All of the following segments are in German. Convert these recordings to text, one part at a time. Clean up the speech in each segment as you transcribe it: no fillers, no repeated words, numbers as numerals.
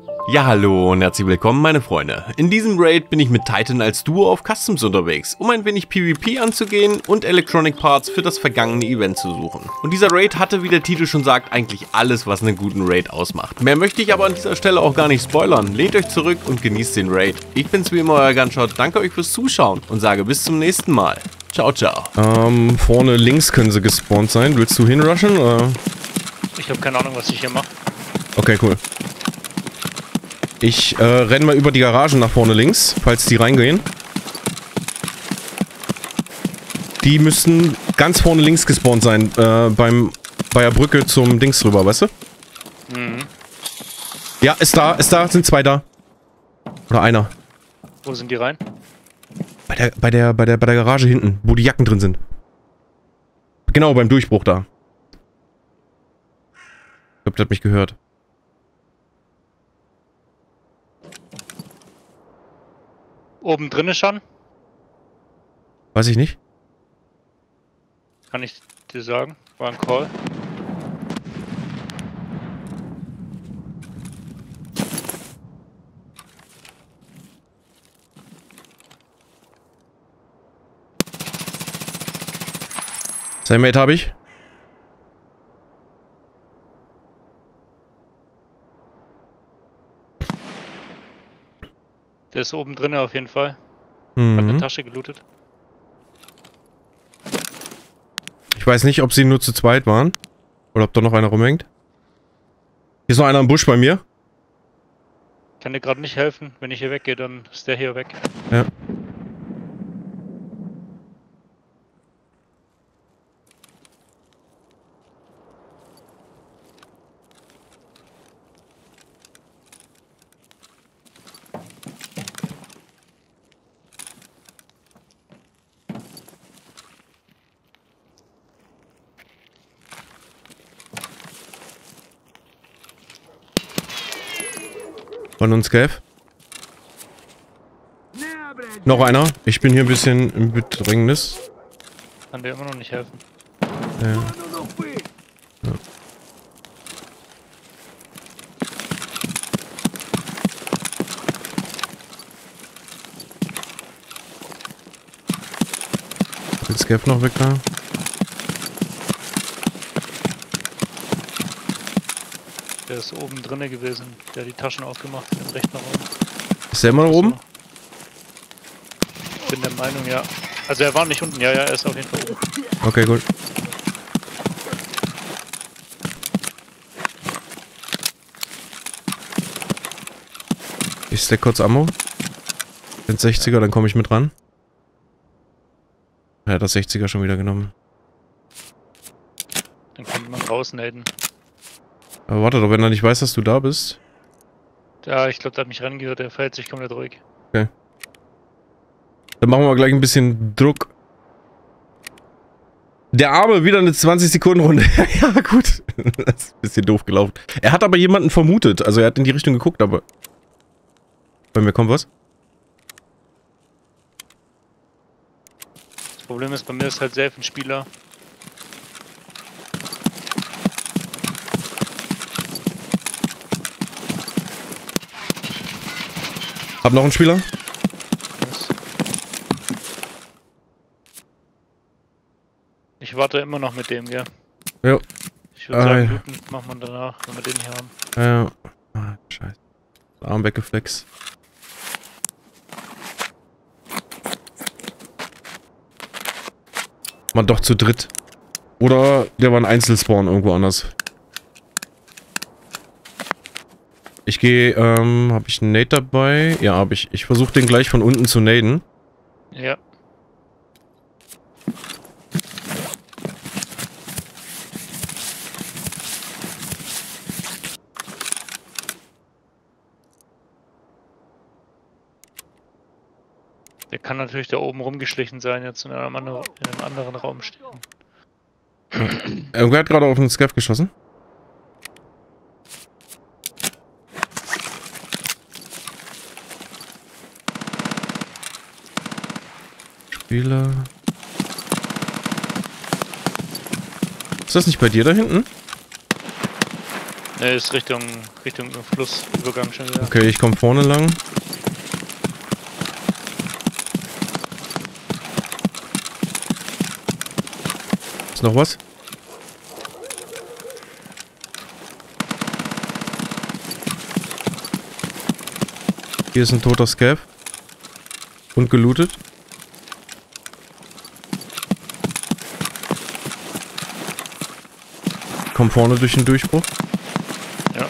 Ja, hallo und herzlich willkommen, meine Freunde. In diesem Raid bin ich mit Titan als Duo auf Customs unterwegs, um ein wenig PvP anzugehen und Electronic Parts für das vergangene Event zu suchen. Und dieser Raid hatte, wie der Titel schon sagt, eigentlich alles, was einen guten Raid ausmacht. Mehr möchte ich aber an dieser Stelle auch gar nicht spoilern. Lehnt euch zurück und genießt den Raid. Ich bin's wie immer, euer Gunshot, danke euch fürs Zuschauen und sage bis zum nächsten Mal. Ciao, ciao. Vorne links können sie gespawnt sein. Willst du hinrushen, oder? Ich habe keine Ahnung, was ich hier mache. Okay, cool. Ich renn mal über die Garagen nach vorne links, falls die reingehen. Die müssten ganz vorne links gespawnt sein, bei der Brücke zum Dings rüber, weißt du? Mhm. Ja, ist da, sind zwei da. Oder einer. Wo sind die rein? Bei der Garage hinten, wo die Jacken drin sind. Genau, beim Durchbruch da. Ich glaube, der hat mich gehört. Oben drinne schon? Weiß ich nicht. Kann ich dir sagen. War ein Call. Sein Mate habe ich. Der ist oben drinne auf jeden Fall. Hat eine Mhm. Tasche gelootet. Ich weiß nicht, ob sie nur zu zweit waren. Oder ob da noch einer rumhängt. Hier ist noch einer im Busch bei mir. Kann dir gerade nicht helfen. Wenn ich hier weggehe, dann ist der hier weg. Ja. Von uns, Gav. Noch einer. Ich bin hier ein bisschen im Bedrängnis. Kann dir immer noch nicht helfen. Ja. Ja. Ist Gav noch weg da? Der ist oben drinne gewesen. Der hat die Taschen aufgemacht. Im rechten Raum. Ist der immer noch oben? Ich bin der Meinung, ja. Also er war nicht unten. Ja, er ist auf jeden Fall oben. Okay, gut. Ich stack kurz Ammo. Den 60er, dann komme ich mit ran. Er hat das 60er schon wieder genommen. Dann könnte man rausnaden. Aber warte doch, wenn er nicht weiß, dass du da bist. Ja, ich glaube, der hat mich rangehört. Der verhält sich komplett ruhig. Okay. Dann machen wir gleich ein bisschen Druck. Der Arme, wieder eine 20-Sekunden-Runde. Ja, gut. Das ist ein bisschen doof gelaufen. Er hat aber jemanden vermutet. Also er hat in die Richtung geguckt, aber... Bei mir kommt was. Das Problem ist, bei mir ist halt safe ein Spieler. Hab noch einen Spieler. Ich warte immer noch mit dem, gell? Ja. Ich würde sagen, ja. looten macht man danach, wenn wir den hier haben. Ja. Ah, scheiße. Arm weggeflext. Man doch zu dritt. Oder der war ein Einzelspawn irgendwo anders. Ich gehe, hab ich einen Nade dabei? Ja, hab ich. Ich versuche den gleich von unten zu naden. Ja. Der kann natürlich da oben rumgeschlichen sein, jetzt in einem anderen Raum stehen. Irgendwer hat gerade auf den Scav geschossen. Spieler. Ist das nicht bei dir da hinten? Ne, ist Richtung Flussübergang schon wieder. Okay, ich komme vorne lang. Ist noch was? Hier ist ein toter Scav. Und gelootet. Komm vorne durch den Durchbruch. Ja.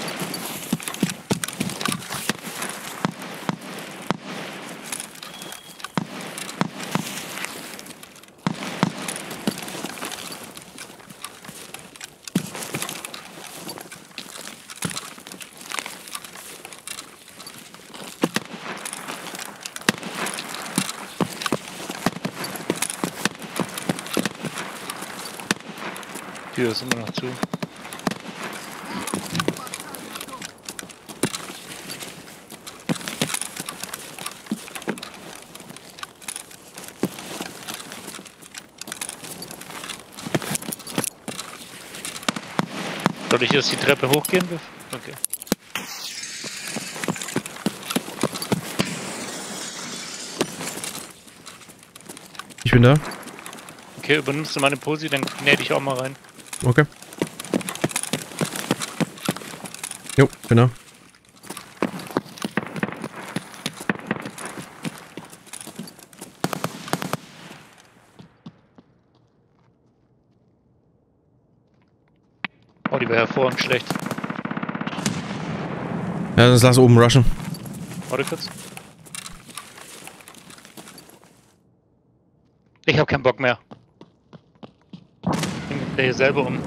Tür ist immer noch zu. Soll ich jetzt die Treppe hochgehen? Okay. Ich bin da. Okay, übernimmst du meine Posi, dann nähe ich auch mal rein. Okay. Jo, bin da. Oh, die wäre hervorragend schlecht. Ja, dann lass oben rushen. Warte kurz. Ich hab keinen Bock mehr. Ich bin hier selber um.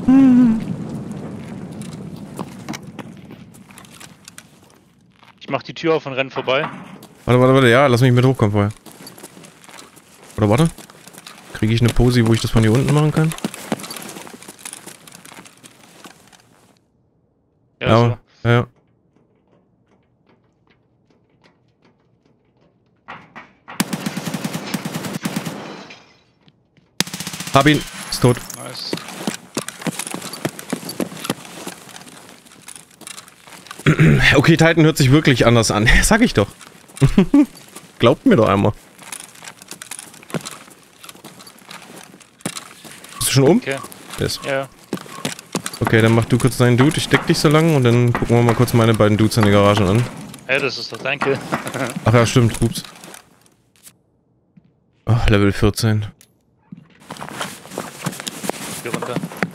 Ich mach die Tür auf und renn vorbei. Warte, ja, lass mich mit hochkommen vorher. Oder warte. Kriege ich eine Posi, wo ich das von hier unten machen kann? Ja, so. Ja. Hab ihn. Ist tot. Nice. Okay, Titan hört sich wirklich anders an. Sag ich doch. Glaubt mir doch einmal. Bist du schon um? Okay. Yes. Ja. Okay, dann mach du kurz deinen Dude. Ich deck dich so lang und dann gucken wir mal kurz meine beiden Dudes in der Garage an. Hey, das ist doch dein Kill. Ach ja, stimmt. Ups. Oh, Level 14. Hier runter.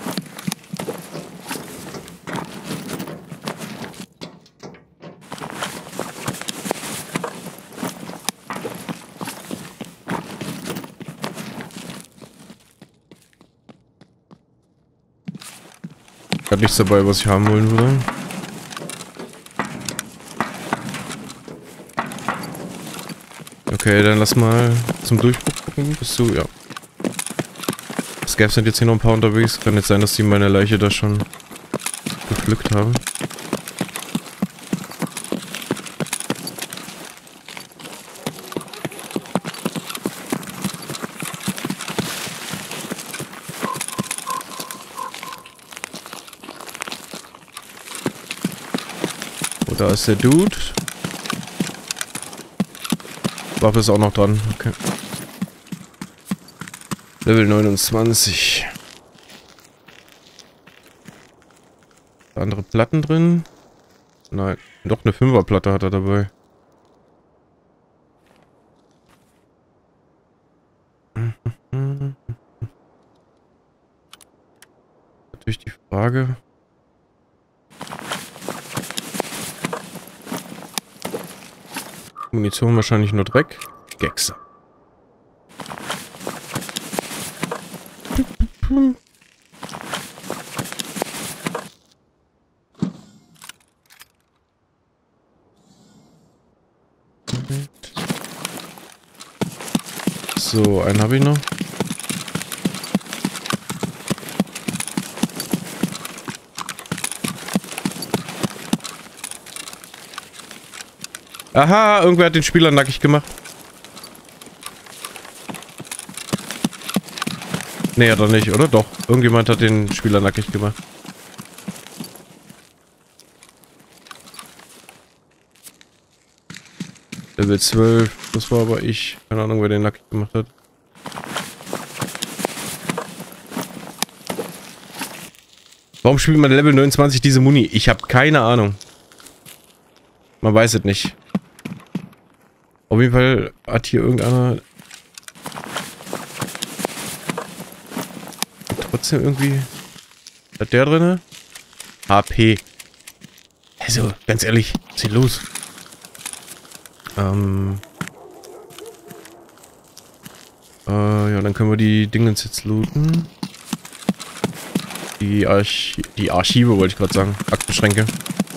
Ich hab nichts dabei, was ich haben wollen würde. Okay, dann lass mal zum Durchbruch gucken. Bist du, ja. Scavs sind jetzt hier noch ein paar unterwegs. Kann jetzt sein, dass die meine Leiche da schon gepflückt haben. Oh, da ist der Dude. Waffe ist auch noch dran. Okay. Level 29. Andere Platten drin? Nein. Doch, eine 5er-Platte hat er dabei. Natürlich die Frage. Munition wahrscheinlich nur Dreck. Gexe. So, einen habe ich noch. Aha, irgendwer hat den Spieler nackig gemacht. Nee, hat er nicht, oder? Doch. Irgendjemand hat den Spieler nackig gemacht. Level 12. Das war aber ich. Keine Ahnung, wer den Lucky gemacht hat. Warum spielt man Level 29 diese Muni? Ich habe keine Ahnung. Man weiß es nicht. Auf jeden Fall hat hier irgendeiner... Trotzdem irgendwie... Hat der drinne? HP. Also, ganz ehrlich, was ist hier los? Ja, dann können wir die Dingens jetzt looten. Die Archive wollte ich gerade sagen. Aktenschränke.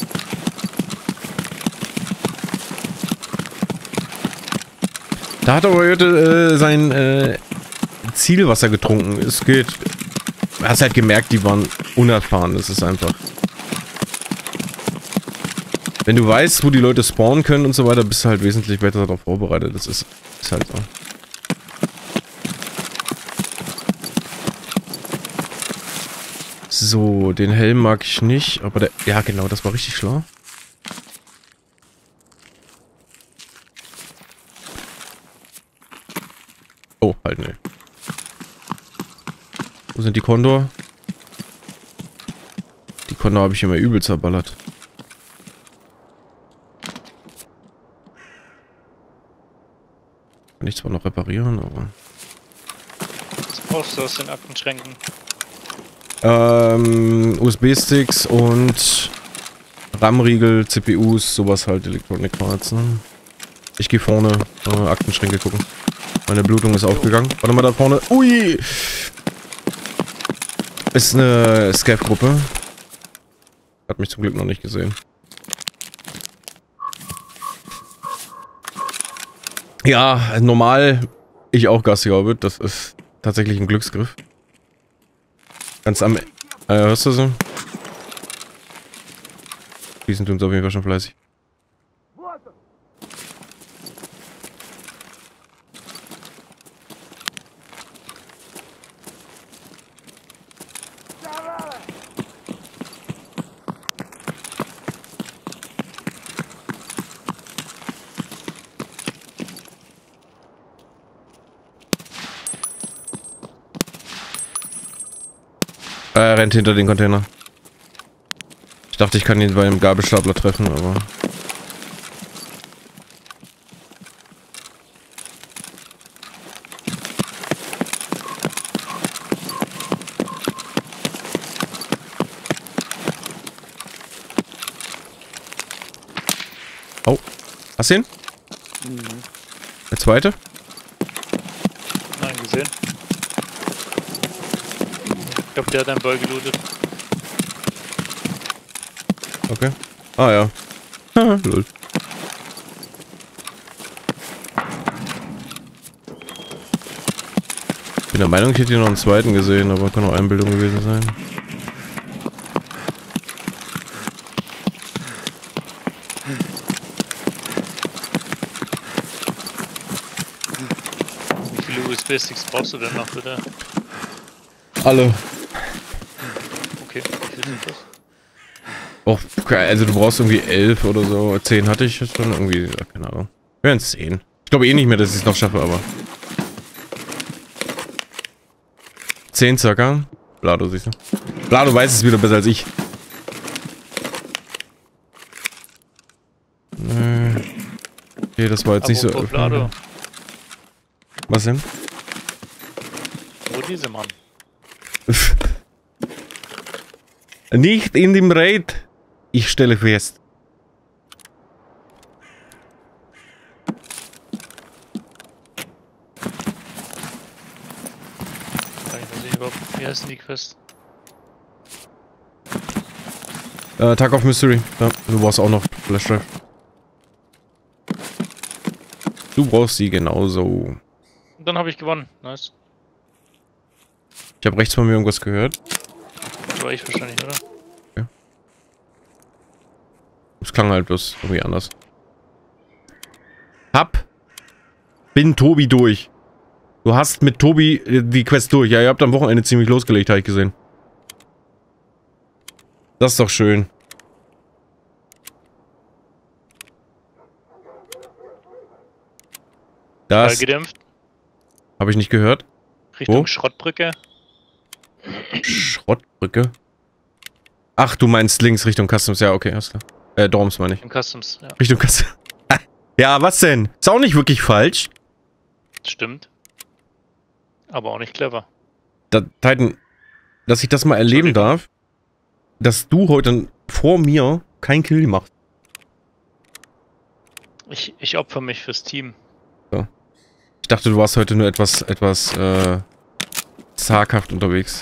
Da hat er heute sein Zielwasser getrunken. Es geht. Du hast halt gemerkt, die waren unerfahren. Das ist einfach. Wenn du weißt, wo die Leute spawnen können und so weiter, bist du halt wesentlich besser darauf vorbereitet. Das ist halt so. So, den Helm mag ich nicht, aber der... Ja, genau, das war richtig schlau. Oh, halt, ne. Wo sind die Kondor? Die Kondor habe ich immer übel zerballert. Kann ich zwar noch reparieren, aber... Was brauchst du aus den Aktenschränken? USB-Sticks und RAM-Riegel, CPUs, sowas halt, Electronic Parts, ne? Ich gehe vorne Aktenschränke gucken. Meine Blutung ist aufgegangen. Warte mal da vorne. Ui! Ist eine Scav-Gruppe. Hat mich zum Glück noch nicht gesehen. Ja, normal. Ich auch Gassi Orbit. Das ist tatsächlich ein Glücksgriff. Ganz am... hörst du so? Schießen tun sie auf jeden Fall schon fleißig. Er rennt hinter den Container. Ich dachte, ich kann ihn bei einem Gabelstapler treffen, aber... Oh. Hast du ihn? Mhm. Der zweite? Nein, gesehen. Ich glaube, der hat einen Ball gelootet. Okay. Ah ja. Lol. Ich bin der Meinung, ich hätte hier noch einen zweiten gesehen, aber kann auch Einbildung gewesen sein. Wie viele USB-Sticks brauchst du denn noch, bitte? Alle. Okay, wie viel sind das? Oh, also du brauchst irgendwie 11 oder so. 10 hatte ich schon irgendwie, keine Ahnung. Wir werden es sehen. Ich glaube eh nicht mehr, dass ich es noch schaffe, aber... 10 circa. Blado, siehst du. Blado weiß es wieder besser als ich. Okay, das war jetzt nicht so... Blado. Was denn? Wo diese Mann? Nicht in dem Raid. Ich stelle fest. Ich weiß nicht überhaupt, wie heißt die Quest? Tag of Mystery. Ja, du brauchst auch noch Flash Drive. Du brauchst sie genauso. Und dann habe ich gewonnen. Nice. Ich habe rechts von mir irgendwas gehört. Das war ich wahrscheinlich, oder? Okay. Es klang halt bloß irgendwie anders. Bin Tobi durch. Du hast mit Tobi die Quest durch. Ja, ihr habt am Wochenende ziemlich losgelegt, habe ich gesehen. Das ist doch schön. Das gedämpft. habe ich nicht gehört. Richtung Wo? Schrottbrücke. Schrottbrücke. Ach, du meinst links Richtung Customs. Ja, okay, alles klar. Dorms meine ich. Im Customs, ja. Richtung Customs. Ja, was denn? Ist auch nicht wirklich falsch. Stimmt. Aber auch nicht clever. Titan, dass ich das mal erleben darf, dass du heute vor mir kein Kill machst. Ich opfer mich fürs Team. Ich dachte, du warst heute nur etwas zaghaft unterwegs.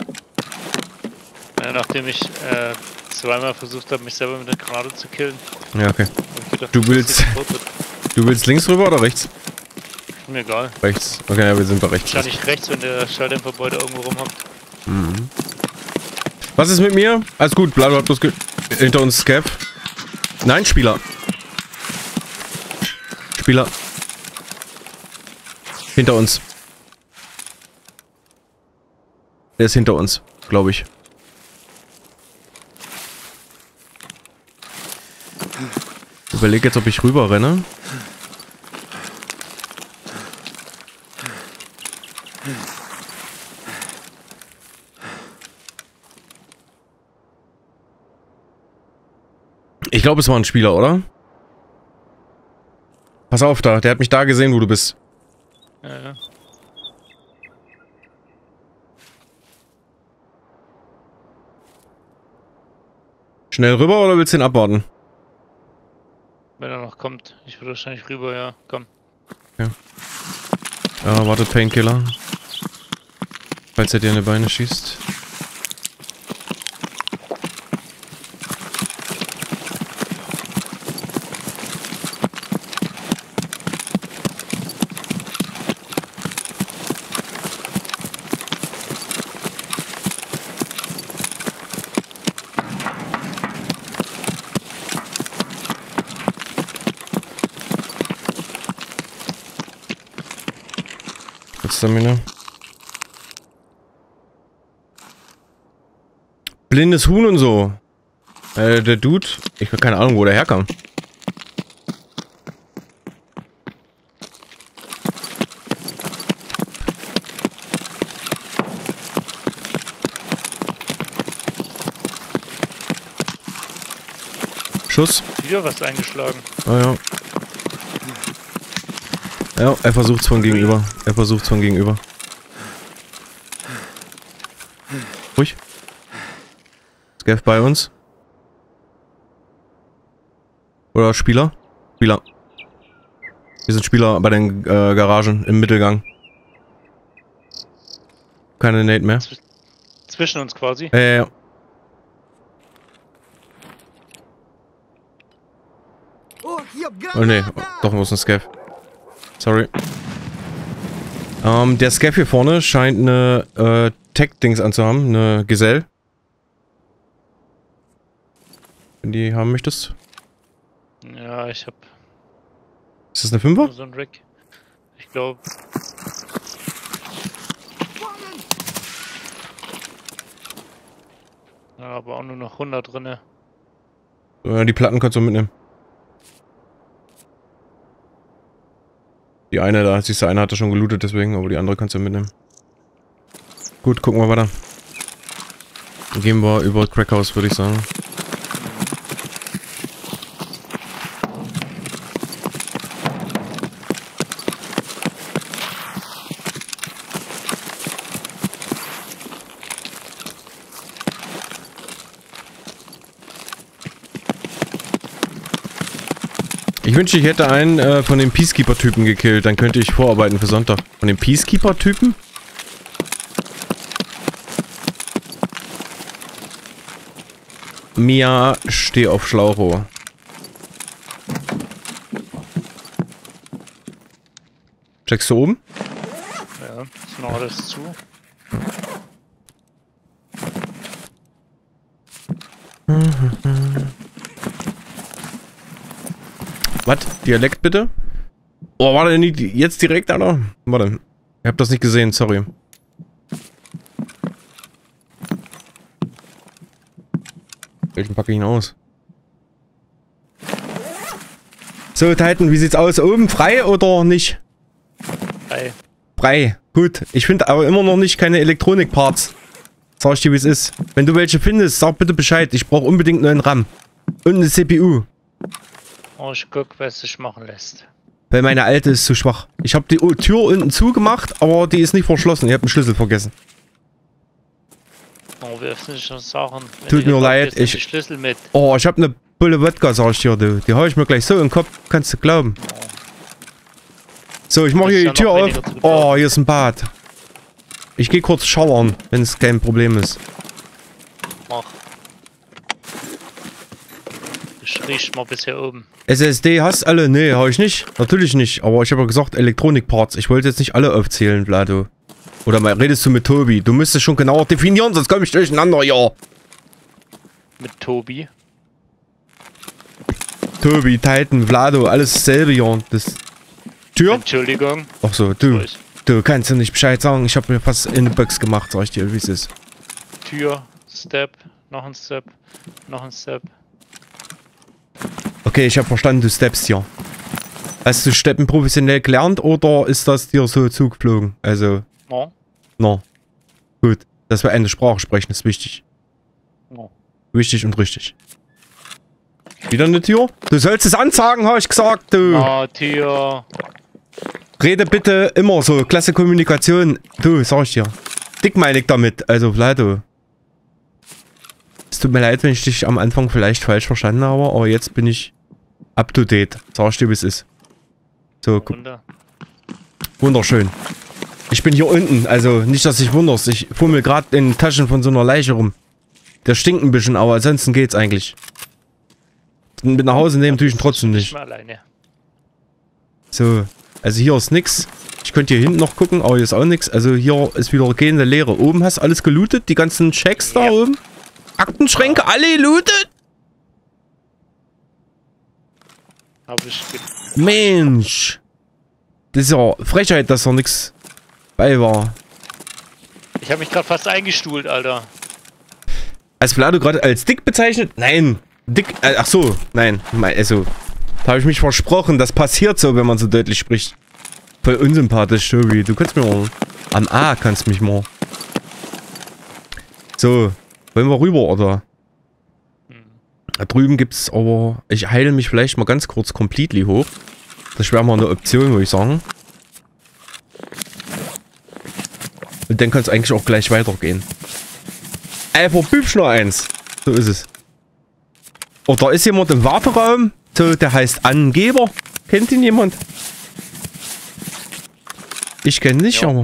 Ja, nachdem ich zweimal versucht habe, mich selber mit der Granate zu killen. Ja, okay. hab ich gedacht, Du willst links rüber oder rechts? Mir egal. Rechts. Okay, ja, wir sind bei rechts. Wahrscheinlich rechts, wenn der Schalldämpferbeute irgendwo rumhockt. Mhm. Was ist mit mir? Alles gut, bleib bloß hinter uns, Scav. Nein, Spieler. Spieler. Hinter uns. Der ist hinter uns, glaube ich. Ich überlege jetzt, ob ich rüber renne. Ich glaube, es war ein Spieler, oder? Pass auf da, der hat mich da gesehen, wo du bist. Ja. Schnell rüber oder willst du ihn abwarten? Wenn er noch kommt. Ich würde wahrscheinlich rüber, ja. Komm. Ja, wartet Painkiller. Falls er dir in die Beine schießt. Stamina. Blindes Huhn und so. Der Dude, ich habe keine Ahnung, wo der herkam. Schuss. Wieder was eingeschlagen. Ah ja. Ja, er versucht's von gegenüber. Er versucht's von gegenüber. Ruhig. Scav bei uns. Oder Spieler? Spieler. Hier sind Spieler bei den Garagen im Mittelgang. Keine Nate mehr. Zwischen uns quasi. Ja. Oh ne, doch muss ein Scav. Sorry. Der Scav hier vorne scheint eine Tech-Dings anzuhaben, eine Gesell. Wenn die haben möchtest. Ja, ich hab. Ist das eine 5er? So ein Rack. Ich glaube. Ja, aber auch nur noch 100 drinne. Die Platten kannst du mitnehmen. Die eine da, siehst du, eine hatte schon gelootet, deswegen, aber die andere kannst du mitnehmen. Gut, gucken wir weiter. Dann gehen wir über Crackhouse, würde ich sagen. Ich wünschte, ich hätte einen von den Peacekeeper-Typen gekillt, dann könnte ich vorarbeiten für Sonntag. Von den Peacekeeper-Typen? Mia, steh auf Schlauchrohr. Checkst du oben? Ja, ist noch alles zu. Was? Dialekt bitte? Oh, warte, nicht jetzt direkt, Alter? Warte. Ich hab das nicht gesehen, sorry. Welchen packe ich ihn aus? So, Titan, wie sieht's aus? Oben frei oder nicht? Brei. Gut. Ich finde aber immer noch nicht keine Elektronikparts. Sag ich dir, wie es ist. Wenn du welche findest, sag bitte Bescheid. Ich brauche unbedingt neuen RAM. Und eine CPU. Oh, ich guck, was sich machen lässt. Weil meine alte ist zu schwach. Ich habe die Tür unten zugemacht, aber die ist nicht verschlossen. Ich habe den Schlüssel vergessen. Oh, wir öffnen schon Sachen. Tut mir leid, ich Schlüssel mit. Oh, ich habe eine Bulle Wodka, sag ich dir, du. Die hau ich mir gleich so in den Kopf, kannst du glauben. So, ich mache hier die Tür auf. Oh, hier ist ein Bad. Ich gehe kurz schauern, wenn es kein Problem ist. Mach. Ich riech mal bis hier oben. SSD hast alle? Nee, habe ich nicht. Natürlich nicht. Aber ich habe ja gesagt, Elektronikparts. Ich wollte jetzt nicht alle aufzählen, Vlado. Oder mal redest du mit Tobi? Du müsstest schon genauer definieren, sonst komme ich durcheinander, ja. Mit Tobi? Tobi, Titan, Vlado, alles dasselbe, ja. Das Tür? Entschuldigung. Ach so, du kannst ja nicht Bescheid sagen. Ich habe mir fast in eine Box gemacht, sag ich dir, wie es ist. Tür, Step, noch ein Step, noch ein Step. Okay, ich habe verstanden, du steppst hier. Hast du Steppen professionell gelernt oder ist das dir so zugeflogen? Also, No. no. Gut, dass wir eine Sprache sprechen, ist wichtig. No. Wichtig und richtig. Wieder eine Tür? Du sollst es ansagen, habe ich gesagt, du. Ah, Tür. Rede bitte immer so, klasse Kommunikation. Du, sag ich dir. Dick meine ich damit, also Vlado. Es tut mir leid, wenn ich dich am Anfang vielleicht falsch verstanden habe, aber jetzt bin ich up to date. Sag ich dir, wie es ist. So, wunderschön. Ich bin hier unten, also nicht, dass ich wunderst. Ich fummel gerade in den Taschen von so einer Leiche rum. Der stinkt ein bisschen, aber ansonsten geht's eigentlich. Mit nach Hause nehmen tue ich ihn trotzdem nicht. Mal alleine. So, also hier ist nix. Ich könnte hier hinten noch gucken, aber hier ist auch nix. Also hier ist wieder gehende Leere. Oben hast du alles gelootet, die ganzen Checks da oben. Aktenschränke, alle gelootet. Hab ich Mensch. Das ist ja Frechheit, dass da nix bei war. Ich habe mich gerade fast eingestuhlt, Alter. Als Vlado gerade als dick bezeichnet? Nein. Dick, ach so, nein. Also, da habe ich mich versprochen. Das passiert so, wenn man so deutlich spricht. Voll unsympathisch, Tobi. Du kannst mir mal am A kannst mich mal. So, wollen wir rüber, oder? Da drüben gibt's aber... Ich heile mich vielleicht mal ganz kurz completely hoch. Das wäre mal eine Option, würde ich sagen. Und dann kann es eigentlich auch gleich weitergehen. Einfach bübsch noch eins. So ist es. Oh, da ist jemand im Warteraum. So, der heißt Angeber. Kennt ihn jemand? Ich kenne nicht, Ja.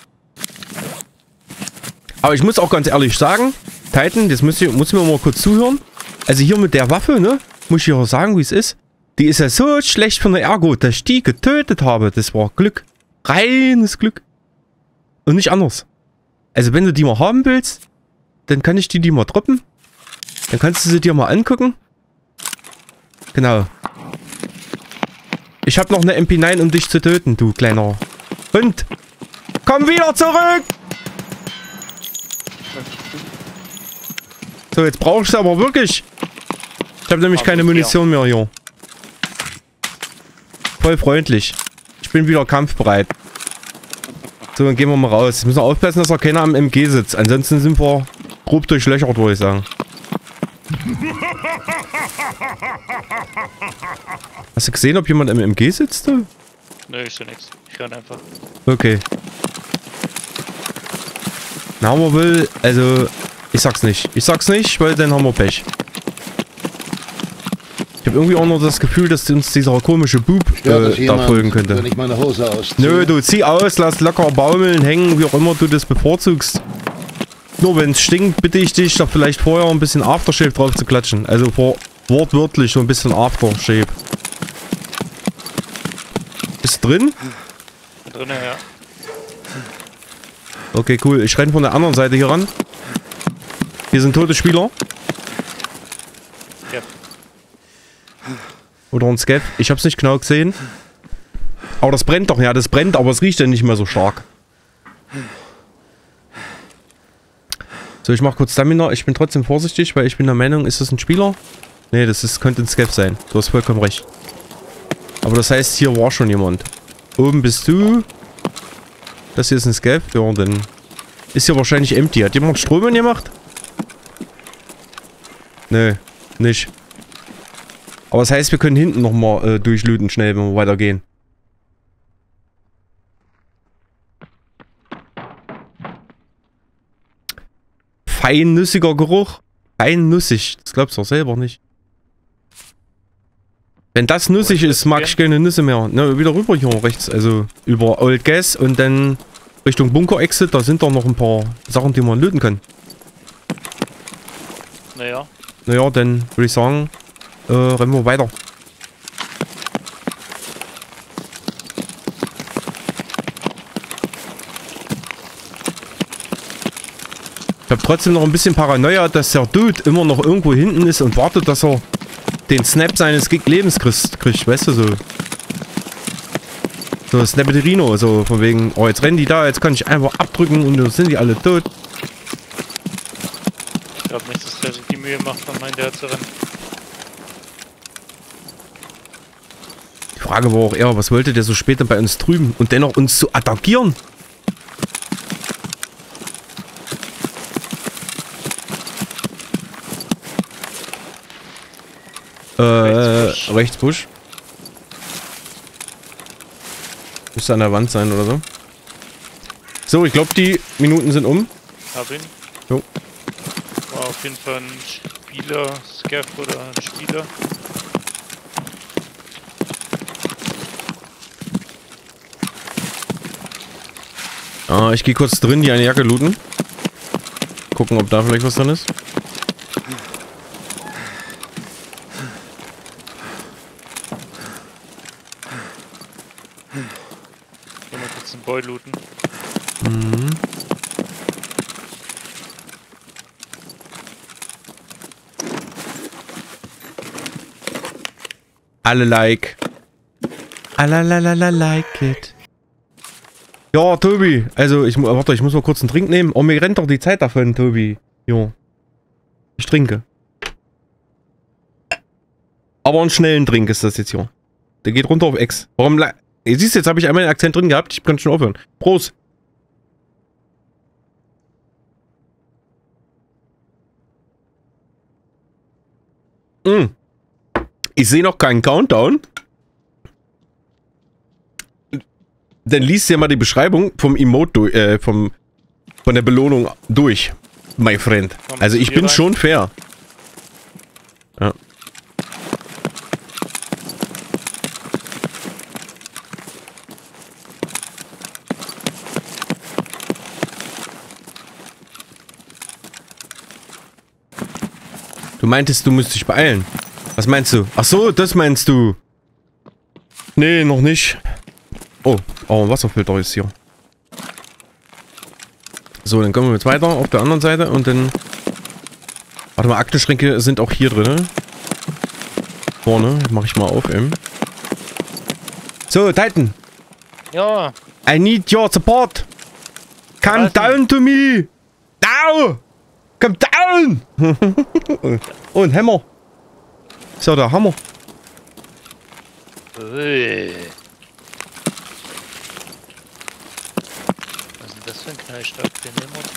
Aber ich muss auch ganz ehrlich sagen, Titan, das muss mir mal kurz zuhören. Also hier mit der Waffe, ne? Muss ich auch sagen, wie es ist. Die ist ja so schlecht von der Ergo, dass ich die getötet habe. Das war Glück. Reines Glück. Und nicht anders. Also wenn du die mal haben willst, dann kann ich die mal droppen. Dann kannst du sie dir mal angucken. Genau. Ich habe noch eine MP9, um dich zu töten, du kleiner Hund. Komm wieder zurück! So, jetzt brauche ich es aber wirklich. Ich habe nämlich keine Munition mehr hier. Voll freundlich. Ich bin wieder kampfbereit. So, dann gehen wir mal raus. Jetzt müssen wir aufpassen, dass da keiner am MG sitzt. Ansonsten sind wir grob durchlöchert, würde ich sagen. Hast du gesehen, ob jemand am MG sitzt? Du? Nö, ich sehe nichts. Ich renn einfach. Okay. Na, haben wir wohl... Also, ich sag's nicht. Ich sag's nicht, weil dann haben wir Pech. Ich habe irgendwie auch noch das Gefühl, dass uns dieser komische Bub da folgen könnte. Wenn ich meine Hose ausziehe. Nö, du zieh aus, lass locker baumeln, hängen, wie auch immer du das bevorzugst. Nur wenn es stinkt, bitte ich dich, da vielleicht vorher ein bisschen Aftershave drauf zu klatschen. Also wortwörtlich so ein bisschen Aftershave. Ist drin? Drinnen, ja. Okay, cool. Ich renne von der anderen Seite hier ran. Hier sind tote Spieler. Ja. Oder ein Scav. Ich hab's nicht genau gesehen. Aber das brennt doch. Ja, das brennt, aber es riecht ja nicht mehr so stark. So, ich mach kurz Stamina. Ich bin trotzdem vorsichtig, weil ich bin der Meinung, ist das ein Spieler? Nee, könnte ein Scav sein. Du hast vollkommen recht. Aber das heißt, hier war schon jemand. Oben bist du. Das hier ist ein Scav. Ja, dann ist hier wahrscheinlich empty. Hat jemand Strom gemacht? Nee, nicht. Aber das heißt, wir können hinten nochmal durchlooten schnell, wenn wir weitergehen. Feinnüssiger Geruch. Feinnussig. Das glaubst du doch selber nicht. Wenn das nussig ist, mag ich keine Nüsse mehr. Ne, wieder rüber hier rechts. Also über Old Gas und dann Richtung Bunker-Exit. Da sind doch noch ein paar Sachen, die man looten kann. Naja. Naja, dann würde ich sagen, rennen wir weiter. Ich habe trotzdem noch ein bisschen Paranoia, dass der Dude immer noch irgendwo hinten ist und wartet, dass er den Snap seines Lebens kriegt, weißt du, so. So Snapaderino, so von wegen, oh, jetzt rennen die da, jetzt kann ich einfach abdrücken und dann sind die alle tot. Ich glaube nicht, dass der sich die Mühe macht, an meinen zu rennen. Die Frage war auch eher, was wollte der so später bei uns drüben und dennoch uns zu attackieren? Rechts Busch. Müsste an der Wand sein oder so. So, ich glaube, die Minuten sind um. Hab ihn. Jo. War auf jeden Fall ein Spieler, Scav oder ein Spieler. Ich gehe kurz drin, die eine Jacke looten. Gucken, ob da vielleicht was drin ist. Mal kurz den Boy looten. Mhm. Alle like. Alalala like it. Ja, Tobi. Also, warte, ich muss mal kurz einen Trink nehmen. Oh, mir rennt doch die Zeit davon, Tobi. Jo. Ich trinke. Aber einen schnellen Trink ist das jetzt hier. Der geht runter auf X. Warum siehst du, jetzt habe ich einmal den Akzent drin gehabt. Ich kann schon aufhören. Prost. Ich sehe noch keinen Countdown. Dann liest ja mal die Beschreibung vom Emote von der Belohnung durch, mein Friend. Also ich bin schon fair. Ja. Du meintest, du müsstest dich beeilen. Was meinst du? Ach so, das meinst du. Nee, noch nicht. Oh, ein Wasserfilter ist hier. So, dann kommen wir jetzt weiter auf der anderen Seite und dann... Warte mal, Aktenschränke sind auch hier drin. Vorne, mache ich mal auf eben. So, Titan. Ja. I need your support. Come down to me. Now. Come down. Und Hammer. So, der Hammer. Ui. Was ist denn das für ein Knallstab, den nehmen wir?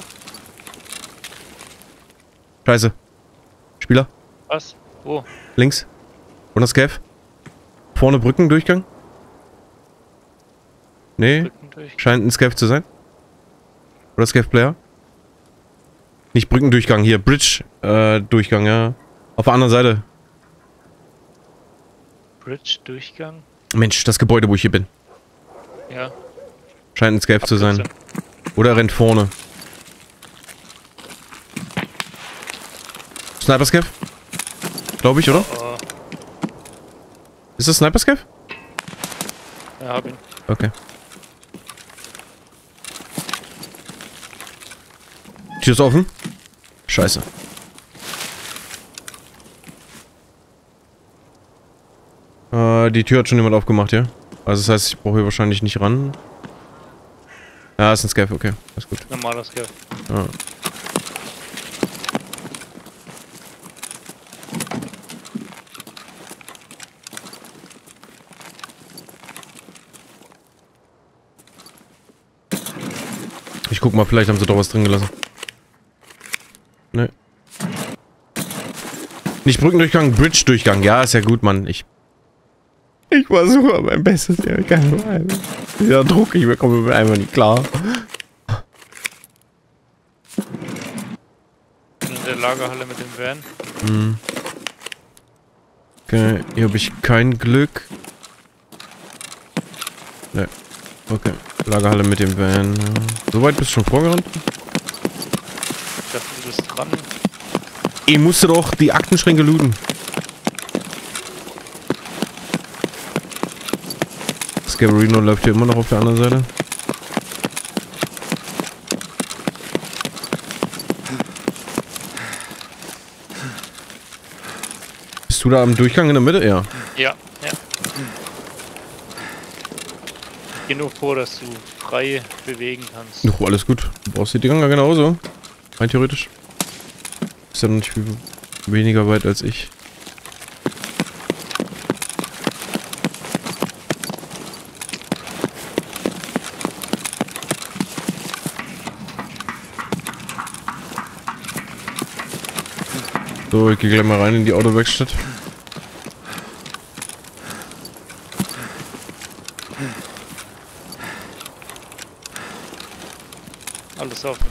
Scheiße. Spieler. Was? Wo? Links. Und das Scav. Vorne Brückendurchgang. Nee. Brückendurchgang. Scheint ein Scav zu sein. Oder Scav-Player. Nicht Brückendurchgang, hier. Bridge Durchgang, ja. Auf der anderen Seite. Bridge-Durchgang? Mensch, das Gebäude, wo ich hier bin. Ja. Scheint ein Scav zu sein. Oder er rennt vorne. Sniper-Scav? Glaube ich, oder? Oh. Ist das Sniper-Scav? Ja, hab ihn. Okay. Tür ist offen. Scheiße. Die Tür hat schon jemand aufgemacht, ja? Also das heißt, ich brauche hier wahrscheinlich nicht ran. Ja, ist ein Scav, okay. Alles gut. Normaler Scav. Ja. guck mal, vielleicht haben sie doch was drin gelassen. Ne. Nicht Brückendurchgang, Bridge-Durchgang. Ja, ist ja gut, Mann. Ich versuche mein Bestes. Ja, dieser Druck, ich bekomme einfach nicht klar. In der Lagerhalle mit dem Van. Hm. Okay, hier habe ich kein Glück. Ne. Okay. Lagerhalle mit dem Van. Ja. Soweit bist du schon vorgerannt? Ich dachte, du bist dran. Ich musste doch die Aktenschränke looten. Scaverino läuft hier immer noch auf der anderen Seite. Bist du da am Durchgang in der Mitte? Ja. Ja, ja. Genug vor, dass du frei bewegen kannst. Oh, alles gut. Du brauchst die Dinger genauso. Rein theoretisch. Ist ja noch nicht viel weniger weit als ich. So, ich gehe gleich mal rein in die Autowerkstatt. Alles offen.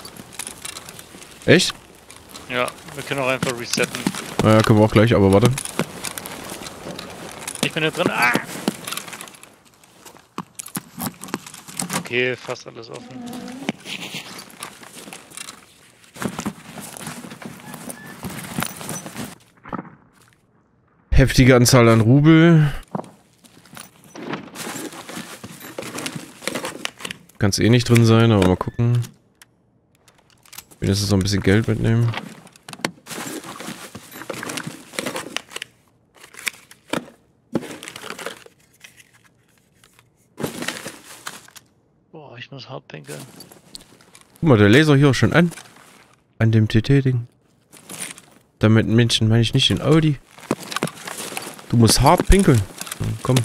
Echt? Ja, wir können auch einfach resetten. Naja, können wir auch gleich, aber warte. Ich bin da drin. Ah! Okay, fast alles offen. Heftige Anzahl an Rubel. Kann es eh nicht drin sein, aber mal gucken. Wenigstens noch ein bisschen Geld mitnehmen. Boah, ich muss hart pinkeln. Guck mal, der Laser hier auch schon an. An dem TT-Ding. Damit Menschen meine ich nicht den Audi. Du musst hart pinkeln. Ja, komm.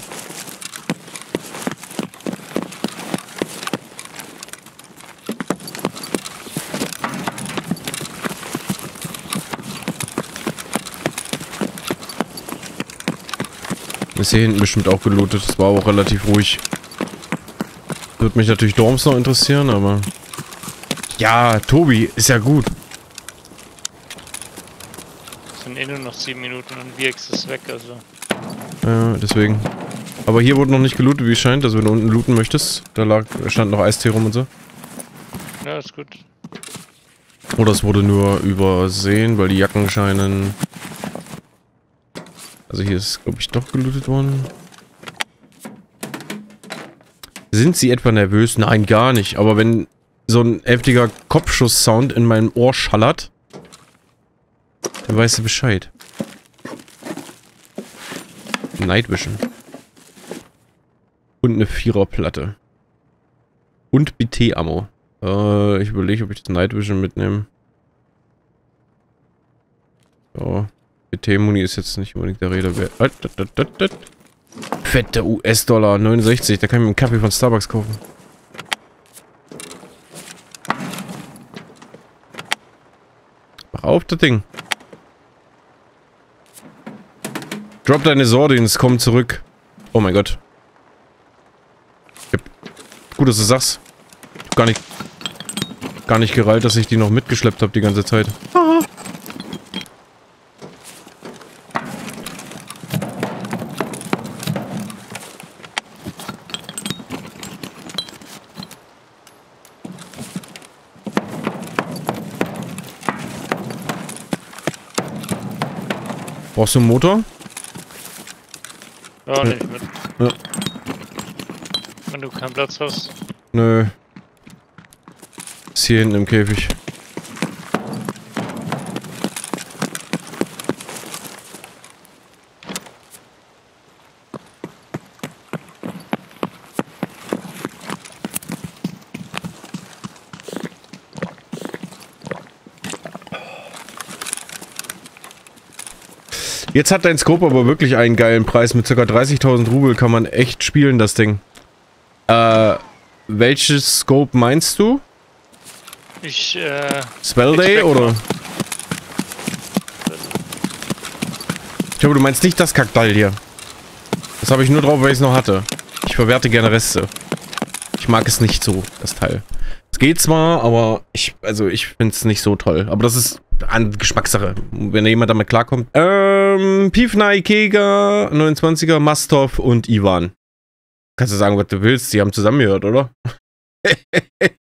Ist hier hinten bestimmt auch gelootet. Das war auch relativ ruhig. Würde mich natürlich Dorms noch interessieren, aber... Ja, Tobi, ist ja gut. Es sind eh nur noch 7 Minuten und VX ist weg, also... Ja, deswegen. Aber hier wurde noch nicht gelootet, wie es scheint. Also wenn du unten looten möchtest, da stand noch Eistee rum und so. Ja, ist gut. Oder es wurde nur übersehen, weil die Jacken scheinen... Also hier ist, glaube ich, doch gelootet worden. Sind sie etwa nervös? Nein, gar nicht. Aber wenn so ein heftiger Kopfschuss-Sound in meinem Ohr schallert, dann weißt du Bescheid. Night Vision. Und eine Viererplatte. Und BT-Ammo. Ich überlege, ob ich das Night Vision mitnehme. So. BT-Muni ist jetzt nicht unbedingt der Rede wert. Fette US-Dollar, 69. Da kann ich mir einen Kaffee von Starbucks kaufen. Mach auf das Ding. Drop deine Sordins, komm zurück. Oh mein Gott. Gut, dass du sagst. Ich hab gar nicht gereilt, dass ich die noch mitgeschleppt habe die ganze Zeit. Aha. Brauchst du einen Motor? Ja, nehm ich mit. Ja. Wenn du keinen Platz hast. Nö. Ist hier hinten im Käfig. Jetzt hat dein Scope aber wirklich einen geilen Preis. Mit ca. 30.000 Rubel kann man echt spielen, das Ding. Welches Scope meinst du? Spell Day oder? Ich glaube, du meinst nicht das Kackteil hier. Das habe ich nur drauf, weil ich es noch hatte. Ich verwerte gerne Reste. Ich mag es nicht so, das Teil. Es geht zwar, aber ich finde es nicht so toll. Aber das ist eine Geschmackssache, wenn jemand damit klarkommt. Pivna, Ikega, 29er, Mastov und Ivan. Kannst du sagen, was du willst? Die haben zusammengehört, oder?